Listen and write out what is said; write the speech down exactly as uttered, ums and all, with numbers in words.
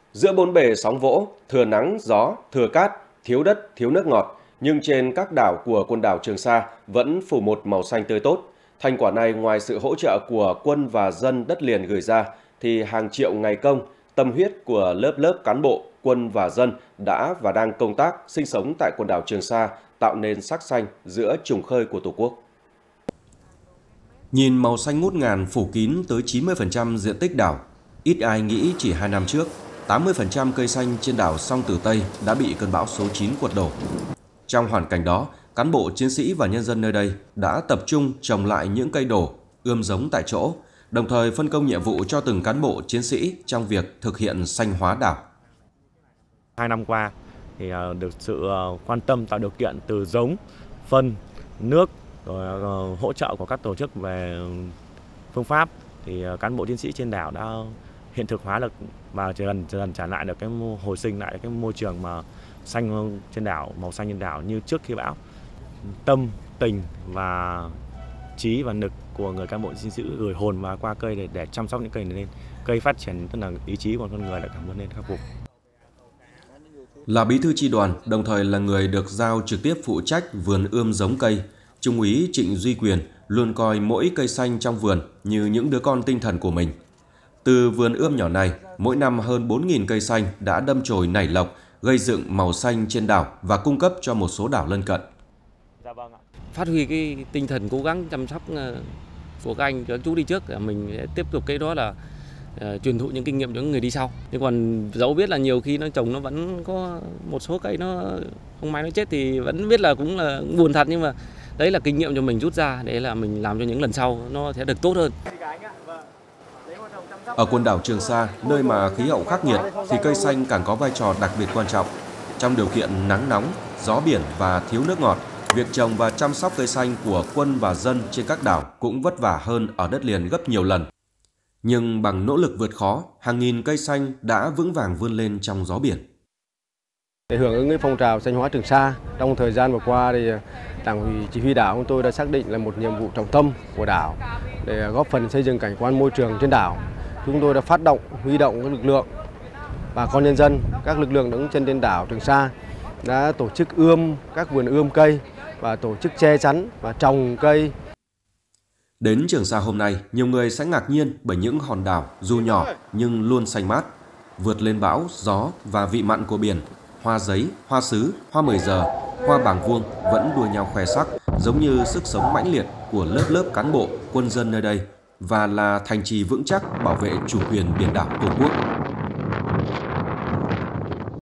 Giữa bốn bề sóng vỗ, thừa nắng, gió, thừa cát, thiếu đất, thiếu nước ngọt, nhưng trên các đảo của quần đảo Trường Sa vẫn phủ một màu xanh tươi tốt. Thành quả này ngoài sự hỗ trợ của quân và dân đất liền gửi ra, thì hàng triệu ngày công, tâm huyết của lớp lớp cán bộ, quân và dân đã và đang công tác, sinh sống tại quần đảo Trường Sa, tạo nên sắc xanh giữa trùng khơi của Tổ quốc. Nhìn màu xanh ngút ngàn phủ kín tới chín mươi phần trăm diện tích đảo, ít ai nghĩ chỉ hai năm trước, tám mươi phần trăm cây xanh trên đảo Song Tử Tây đã bị cơn bão số chín quật đổ. Trong hoàn cảnh đó, cán bộ chiến sĩ và nhân dân nơi đây đã tập trung trồng lại những cây đổ, ươm giống tại chỗ, đồng thời phân công nhiệm vụ cho từng cán bộ chiến sĩ trong việc thực hiện xanh hóa đảo. Hai năm qua thì được sự quan tâm tạo điều kiện từ giống, phân, nước, rồi hỗ trợ của các tổ chức về phương pháp, thì cán bộ chiến sĩ trên đảo đã hiện thực hóa được và dần dần trả lại được cái hồi sinh lại cái môi trường mà xanh trên đảo, màu xanh trên đảo như trước khi bão. Tâm, tình và trí và nực của người cán bộ chiến sĩ gửi hồn vào qua cây để, để chăm sóc những cây này lên. Cây phát triển tức là ý chí của con người đã cảm ơn lên khắc phục. Là bí thư chi đoàn, đồng thời là người được giao trực tiếp phụ trách vườn ươm giống cây, Trung úy Trịnh Duy Quyền luôn coi mỗi cây xanh trong vườn như những đứa con tinh thần của mình. Từ vườn ươm nhỏ này, mỗi năm hơn bốn nghìn cây xanh đã đâm chồi nảy lộc, gây dựng màu xanh trên đảo và cung cấp cho một số đảo lân cận. Phát huy cái tinh thần cố gắng chăm sóc của các anh, các chú đi trước, mình sẽ tiếp tục cái đó là uh, truyền thụ những kinh nghiệm cho những người đi sau. Nhưng còn dẫu biết là nhiều khi nó trồng nó vẫn có một số cây nó không may nó chết thì vẫn biết là cũng là buồn thật, nhưng mà đấy là kinh nghiệm cho mình rút ra để là mình làm cho những lần sau nó sẽ được tốt hơn. Ở quần đảo Trường Sa, nơi mà khí hậu khắc nghiệt, thì cây xanh càng có vai trò đặc biệt quan trọng. Trong điều kiện nắng nóng, gió biển và thiếu nước ngọt, việc trồng và chăm sóc cây xanh của quân và dân trên các đảo cũng vất vả hơn ở đất liền gấp nhiều lần. Nhưng bằng nỗ lực vượt khó, hàng nghìn cây xanh đã vững vàng vươn lên trong gió biển. Để hưởng ứng cái phong trào xanh hóa Trường Sa, trong thời gian vừa qua thì Đảng ủy Chỉ huy đảo chúng tôi đã xác định là một nhiệm vụ trọng tâm của đảo để góp phần xây dựng cảnh quan môi trường trên đảo. Chúng tôi đã phát động, huy động các lực lượng, bà con nhân dân, các lực lượng đứng chân trên đảo Trường Sa đã tổ chức ươm các vườn ươm cây và tổ chức che chắn và trồng cây. Đến Trường Sa hôm nay, nhiều người sẽ ngạc nhiên bởi những hòn đảo dù nhỏ nhưng luôn xanh mát. Vượt lên bão, gió và vị mặn của biển, hoa giấy, hoa sứ, hoa mười giờ, hoa bàng vuông vẫn đua nhau khoe sắc, giống như sức sống mãnh liệt của lớp lớp cán bộ, quân dân nơi đây và là thành trì vững chắc bảo vệ chủ quyền biển đảo Tổ quốc.